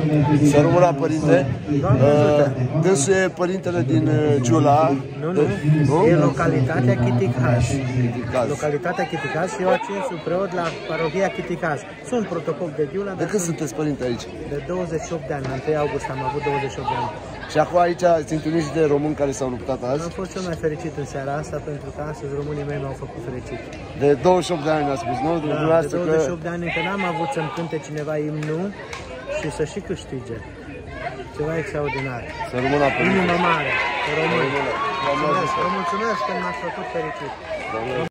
Să rămână, părinte. Dânsul e părintele din Giula. Nu. E localitatea Chiticaș. Localitatea Chiticaș și eu sunt preot la parohia Chiticaș. Sunt protocol de Giula. De când sunteți părinte aici? De 28 de ani. La 1 august am avut 28 de ani. Și acum aici ați întâlnit și de români care s-au luptat azi? Am fost cel mai fericit în seara asta pentru că astăzi românii mei m-au făcut fericit. De 28 de ani a spus, nu? Da, de 28 de ani încă n-am avut să-mi cânte cineva imnul și să și câștige. Ceva extraordinar. Să rămână pe Inimă mare, român. Vă mulțumesc că m-ați făcut fericit.